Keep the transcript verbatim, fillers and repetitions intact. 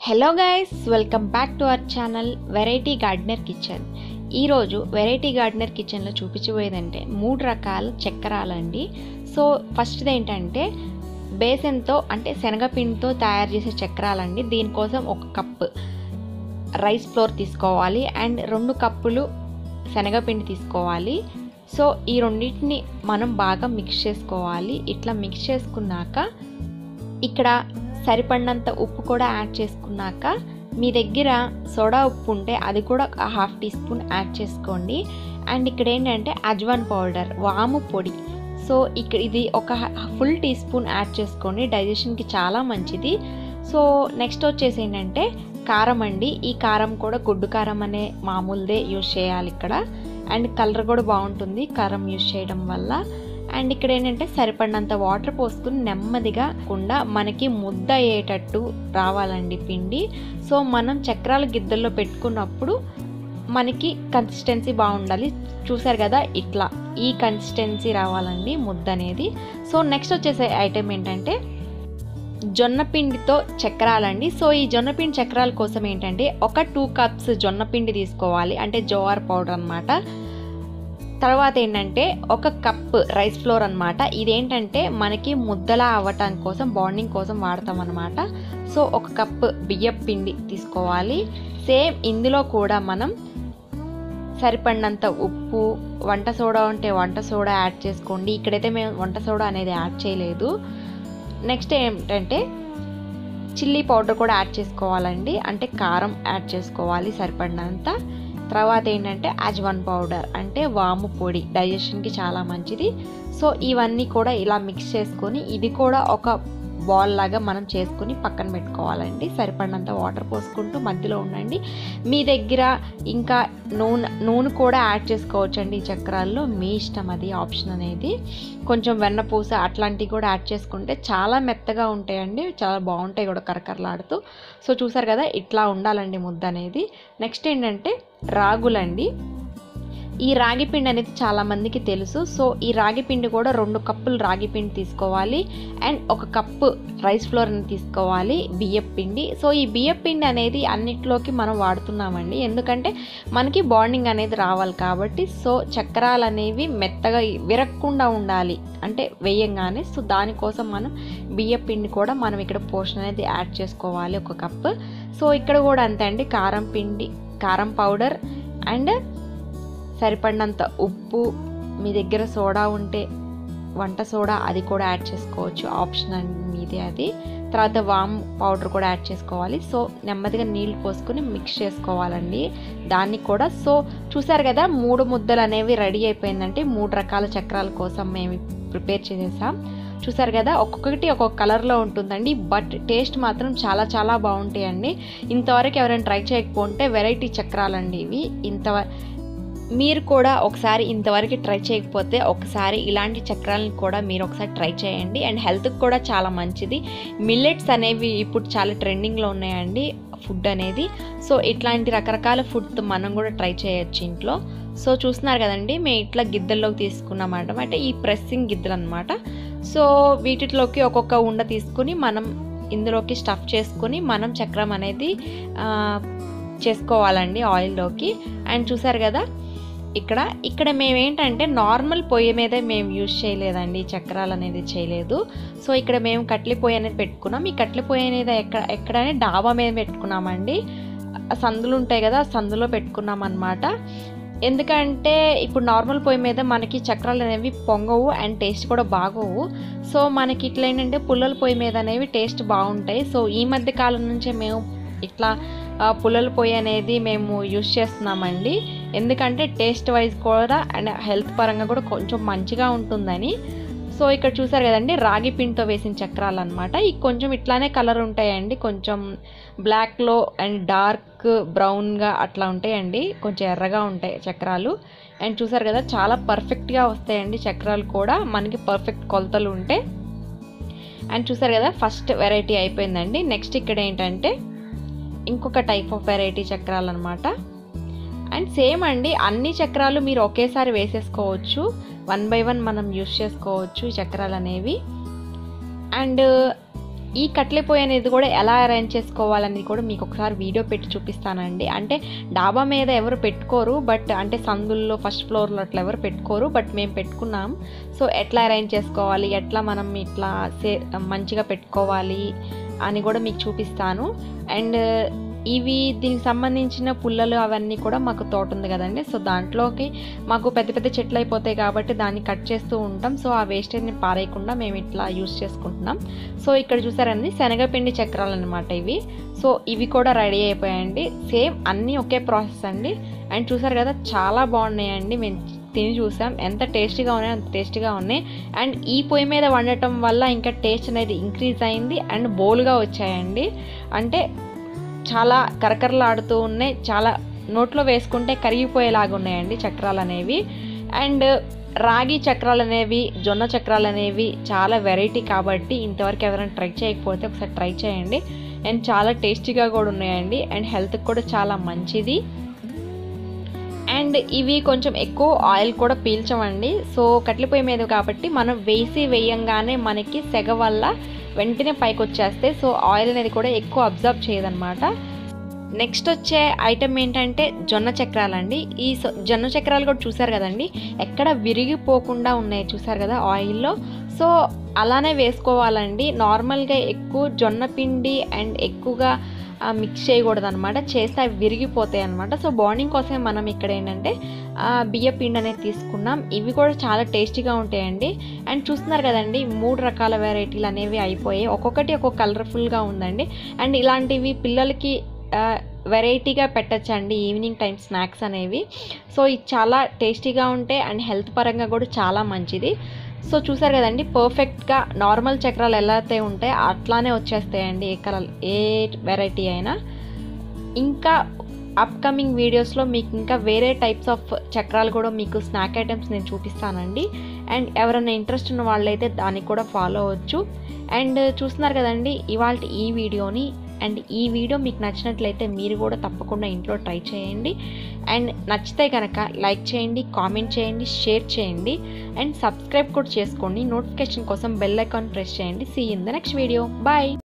Hello guys, welcome back to our channel variety gardener kitchen. ఈరోజు variety gardener కిచెన్లో చూపించబోయేదంటే మూడు రకాల చక్కెరాలండి. సో ఫస్ట్ది ఏంటంటే బేసన్తో అంటే శనగపిండితో తయారు చేసే చక్కెరాలండి. దీనికోసం ఒక కప్పు రైస్ ఫ్లోర్ తీసుకోవాలి అండ్ రెండు కప్పులు శనగపిండి తీసుకోవాలి. సో ఈ రెండింటిని మనం బాగా మిక్స్ చేసుకోవాలి. ఇట్లా మిక్స్ చేసుకున్నాక ఇక్కడ సరిపడినంత ఉప్పు కూడా యాడ్ చేసుకున్నాక మీ దగ్గర సోడా ఉప్పు ఉంటే అది కూడా హాఫ్ టీ స్పూన్ యాడ్ చేసుకోండి. అండ్ ఇక్కడ ఏంటంటే అజ్వాన్ పౌడర్, వాము పొడి. సో ఇక్కడ ఇది ఒక ఫుల్ టీ స్పూన్ యాడ్ చేసుకోండి, డైజెషన్కి చాలా మంచిది. సో నెక్స్ట్ వచ్చేసి ఏంటంటే కారం అండి. ఈ కారం కూడా గుడ్డు కారం అనే మామూలుదే యూజ్ చేయాలి ఇక్కడ. అండ్ కలర్ కూడా బాగుంటుంది కారం యూజ్ చేయడం వల్ల. అండ్ ఇక్కడ ఏంటంటే సరిపడినంత వాటర్ పోసుకుని నెమ్మదిగా కుండా మనకి ముద్ద అయ్యేటట్టు రావాలండి పిండి. సో మనం చక్రాల గిద్దల్లో పెట్టుకున్నప్పుడు మనకి కన్సిస్టెన్సీ బాగుండాలి. చూసారు కదా, ఇట్లా ఈ కన్సిస్టెన్సీ రావాలండి ముద్ద అనేది. సో నెక్స్ట్ వచ్చేసే ఐటెం ఏంటంటే జొన్నపిండితో చక్రాలండి. సో ఈ జొన్నపిండి చక్రాల కోసం ఏంటంటే ఒక టూ కప్స్ జొన్నపిండి తీసుకోవాలి, అంటే జోవార్ పౌడర్ అనమాట. తర్వాత ఏంటంటే ఒక కప్ రైస్ ఫ్లోర్ అనమాట. ఇదేంటంటే మనకి ముద్దలా అవ్వటం కోసం, బాండింగ్ కోసం వాడతాం అనమాట. సో ఒక కప్ బియ్యం పిండి తీసుకోవాలి. సేమ్ ఇందులో కూడా మనం సరిపడినంత ఉప్పు, వంట సోడా ఉంటే వంట సోడా యాడ్ చేసుకోండి. ఇక్కడైతే మేము వంట సోడా అనేది యాడ్ చేయలేదు. నెక్స్ట్ ఏంటంటే చిల్లీ పౌడర్ కూడా యాడ్ చేసుకోవాలండి, అంటే కారం యాడ్ చేసుకోవాలి సరిపడినంత. తర్వాత ఏంటంటే అజ్వాన్ పౌడర్ అంటే వాము పొడి, డైజెషన్కి చాలా మంచిది. సో ఇవన్నీ కూడా ఇలా మిక్స్ చేసుకొని ఇది కూడా ఒక బాల్ లాగా మనం చేసుకుని పక్కన పెట్టుకోవాలండి. సరిపడినంత వాటర్ పోసుకుంటూ మధ్యలో ఉండండి. మీ దగ్గర ఇంకా నూనె నూనె కూడా యాడ్ చేసుకోవచ్చండి ఈ చక్రాల్లో, మీ ఇష్టం, అది ఆప్షన్ అనేది. కొంచెం వెన్నపూస అట్లాంటివి కూడా యాడ్ చేసుకుంటే చాలా మెత్తగా ఉంటాయండి, చాలా బాగుంటాయి కూడా కరకరలాడుతూ. సో చూసారు కదా, ఇట్లా ఉండాలండి ముద్ద అనేది. నెక్స్ట్ ఏంటంటే రాగులండి. ఈ రాగి పిండి అనేది చాలా మందికి తెలుసు. సో ఈ రాగి పిండి కూడా రెండు కప్పులు రాగి పిండి తీసుకోవాలి అండ్ ఒక కప్పు రైస్ ఫ్లోర్ అని తీసుకోవాలి, బియ్యం పిండి. సో ఈ బియ్యం పిండి అనేది అన్నిట్లోకి మనం వాడుతున్నామండి, ఎందుకంటే మనకి బాండింగ్ అనేది రావాలి కాబట్టి. సో చక్రాలు అనేవి మెత్తగా విరక్కుండా ఉండాలి అంటే వేయంగానే. సో దానికోసం మనం బియ్యం పిండి కూడా మనం ఇక్కడ పోర్షన్ అనేది యాడ్ చేసుకోవాలి, ఒక కప్పు. సో ఇక్కడ కూడా అంతే అండి, కారం పిండి, కారం పౌడర్ అండ్ సరిపడినంత ఉప్పు, మీ దగ్గర సోడా ఉంటే వంట సోడా అది కూడా యాడ్ చేసుకోవచ్చు, ఆప్షన్ అండి మీదే అది. తర్వాత వామ్ పౌడర్ కూడా యాడ్ చేసుకోవాలి. సో నెమ్మదిగా నీళ్ళు పోసుకొని మిక్స్ చేసుకోవాలండి దాన్ని కూడా. సో చూసారు కదా, మూడు ముద్దలు అనేవి రెడీ అయిపోయిందంటే మూడు రకాల చక్రాల కోసం మేము ప్రిపేర్ చేసేసాం. చూసారు కదా, ఒక్కొక్కటి ఒక్కొక్క కలర్లో ఉంటుందండి, బట్ టేస్ట్ మాత్రం చాలా చాలా బాగుంటాయండి. ఇంతవరకు ఎవరైనా ట్రై చేయకపోతే వెరైటీ చక్రాలండి ఇవి. ఇంతవరకు మీరు కూడా ఒకసారి ఇంతవరకు ట్రై చేయకపోతే ఒకసారి ఇలాంటి చక్రాలను కూడా మీరు ఒకసారి ట్రై చేయండి. అండ్ హెల్త్కి కూడా చాలా మంచిది. మిల్లెట్స్ అనేవి ఇప్పుడు చాలా ట్రెండింగ్లో ఉన్నాయండి ఫుడ్ అనేది. సో ఇట్లాంటి రకరకాల ఫుడ్ మనం కూడా ట్రై చేయొచ్చు ఇంట్లో. సో చూస్తున్నారు కదండి, మేము ఇట్లా గిద్దల్లోకి తీసుకున్నామంట, అంటే ఈ ప్రెస్సింగ్ గిద్దలు అనమాట. సో వీటిలోకి ఒక్కొక్క ఉండ తీసుకుని మనం ఇందులోకి స్టఫ్ చేసుకుని మనం చక్రం అనేది చేసుకోవాలండి ఆయిల్లోకి. అండ్ చూసారు కదా, ఇక్కడ ఇక్కడ మేమేంటంటే నార్మల్ పొయ్యి మీద మేము యూజ్ చేయలేదండి, చక్రాలు అనేది చేయలేదు. సో ఇక్కడ మేము కట్లీ పొయ్యి అనేది పెట్టుకున్నాం. ఈ కట్లీ పొయ్యి అనేది ఎక్కడ ఎక్కడనే డాబా మీద పెట్టుకున్నామండి. సందులు ఉంటాయి కదా, సందులో పెట్టుకున్నాం అనమాట. ఎందుకంటే ఇప్పుడు నార్మల్ పొయ్యి మీద మనకి చక్రాలు అనేవి పొంగవు అండ్ టేస్ట్ కూడా బాగోవు. సో మనకి ఇట్లా ఏంటంటే పుల్లల పొయ్యి మీద అనేవి టేస్ట్ బాగుంటాయి. సో ఈ మధ్య కాలం నుంచే మేము ఇట్లా పుల్లల పొయ్యి అనేది మేము యూజ్ చేస్తున్నామండి, ఎందుకంటే టేస్ట్ వైజ్ కూడా అండ్ హెల్త్ పరంగా కూడా కొంచెం మంచిగా ఉంటుందని. సో ఇక్కడ చూసారు కదండి, రాగి పిండితో వేసిన చక్రాలు అనమాట. ఇవి కొంచెం ఇట్లానే కలర్ ఉంటాయండి, కొంచెం బ్లాక్లో అండ్ డార్క్ బ్రౌన్గా అట్లా ఉంటాయండి, కొంచెం ఎర్రగా ఉంటాయి చక్రాలు. అండ్ చూసారు కదా, చాలా పర్ఫెక్ట్గా వస్తాయండి చక్రాలు కూడా, మనకి పర్ఫెక్ట్ కొలతలు ఉంటే. అండ్ చూసారు కదా, ఫస్ట్ వెరైటీ అయిపోయిందండి. నెక్స్ట్ ఇక్కడ ఏంటంటే ఇంకొక టైప్ ఆఫ్ వెరైటీ చక్రాలు అనమాట. అండ్ సేమ్ అండి, అన్ని చక్రాలు మీరు ఒకేసారి వేసేసుకోవచ్చు, వన్ బై వన్ మనం యూస్ చేసుకోవచ్చు ఈ చక్రాలు అనేవి. అండ్ ఈ కట్లే పొయ్యి అనేది కూడా ఎలా అరేంజ్ చేసుకోవాలని కూడా మీకు ఒకసారి వీడియో పెట్టి చూపిస్తానండి. అంటే డాబా మీద ఎవరు పెట్టుకోరు, బట్ అంటే సందుల్లో ఫస్ట్ ఫ్లోర్లో అట్లా ఎవరు పెట్టుకోరు, బట్ మేము పెట్టుకున్నాం. సో ఎట్లా అరేంజ్ చేసుకోవాలి, ఎట్లా మనం ఇట్లా సే మంచిగా పెట్టుకోవాలి అని కూడా మీకు చూపిస్తాను. అండ్ ఇవి దీనికి సంబంధించిన పుల్లలు అవన్నీ కూడా మాకు తోట ఉంది కదండి. సో దాంట్లోకి మాకు పెద్ద పెద్ద చెట్లు అయిపోతాయి కాబట్టి దాన్ని కట్ చేస్తూ ఉంటాం. సో ఆ వేస్టేజ్ని పారేయకుండా మేము ఇట్లా యూస్ చేసుకుంటున్నాం. సో ఇక్కడ చూసారండి శనగపిండి చక్రాలు అనమాట ఇవి. సో ఇవి కూడా రెడీ అయిపోయాయండి. సేమ్ అన్నీ ఒకే ప్రాసెస్ అండి. అండ్ చూసారు కదా చాలా బాగున్నాయండి. మేము తిని చూసాం, ఎంత టేస్టీగా ఉన్నాయి అంత టేస్టీగా ఉన్నాయి. అండ్ ఈ పొయ్యి మీద వండటం వల్ల ఇంకా టేస్ట్ అనేది ఇంక్రీజ్ అయింది అండ్ బోల్గా వచ్చాయండి. అంటే చాలా కరకరలాడుతూ ఉన్నాయి, చాలా నోట్లో వేసుకుంటే కరిగిపోయేలాగా ఉన్నాయండి చక్రాలు అనేవి. అండ్ రాగి చక్రాలు అనేవి, జొన్న చక్రాలు అనేవి చాలా వెరైటీ కాబట్టి ఇంతవరకు ఎవరైనా ట్రై చేయకపోతే ఒకసారి ట్రై చేయండి. అండ్ చాలా టేస్టీగా కూడా ఉన్నాయండి అండ్ హెల్త్కి కూడా చాలా మంచిది. అండ్ ఇవి కొంచెం ఎక్కువ ఆయిల్ కూడా పీల్చవండి. సో కట్టెల పొయ్యి మీద కాబట్టి మనం వేసి వేయంగానే మనకి సెగ వల్ల వెంటనే పైకి వచ్చేస్తే సో ఆయిల్ అనేది కూడా ఎక్కువ అబ్జర్వ్ చేయదన్నమాట. నెక్స్ట్ వచ్చే ఐటమ్ ఏంటంటే జొన్న చక్రాలండి. ఈ జొన్న చక్రాలు కూడా చూసారు కదండి, ఎక్కడ విరిగిపోకుండా ఉన్నాయి చూసారు కదా ఆయిల్లో. సో అలానే వేసుకోవాలండి. నార్మల్గా ఎక్కువ జొన్న పిండి అండ్ ఎక్కువగా మిక్స్ చేయకూడదు అనమాట, చేస్తే అవి విరిగిపోతాయి అనమాట. సో బాండింగ్ కోసమే మనం ఇక్కడ ఏంటంటే బియ్య పిండి అనేది తీసుకున్నాం. ఇవి కూడా చాలా టేస్టీగా ఉంటాయండి. అండ్ చూస్తున్నారు కదండి మూడు రకాల వెరైటీలు అనేవి అయిపోయాయి, ఒక్కొక్కటి ఒక్కొక్క కలర్ఫుల్గా ఉందండి. అండ్ ఇలాంటివి పిల్లలకి వెరైటీగా పెట్టచ్చండి ఈవినింగ్ టైం స్నాక్స్ అనేవి. సో ఇది చాలా టేస్టీగా ఉంటాయి అండ్ హెల్త్ పరంగా కూడా చాలా మంచిది. సో చూసారు కదండి పర్ఫెక్ట్గా నార్మల్ చక్రాలు ఎలా అయితే ఉంటాయో అట్లానే వచ్చేస్తాయండి ఏ కలర్ ఏ వెరైటీ అయినా. ఇంకా అప్కమింగ్ వీడియోస్లో మీకు ఇంకా వేరే టైప్స్ ఆఫ్ చక్రాలు కూడా మీకు స్నాక్ ఐటమ్స్ నేను చూపిస్తానండి. అండ్ ఎవరైనా ఇంట్రెస్ట్ ఉన్న వాళ్ళైతే దానికి కూడా ఫాలో అవ్వచ్చు. అండ్ చూస్తున్నారు కదండి ఇవాళ ఈ వీడియోని. అండ్ ఈ వీడియో మీకు నచ్చినట్లయితే మీరు కూడా తప్పకుండా ఇంట్లో ట్రై చేయండి. అండ్ నచ్చితే కనుక లైక్ చేయండి, కామెంట్ చేయండి, షేర్ చేయండి అండ్ సబ్స్క్రైబ్ కూడా చేసుకోండి. నోటిఫికేషన్ కోసం బెల్ ఐకాన్ ప్రెస్ చేయండి. See in the next video. Bye.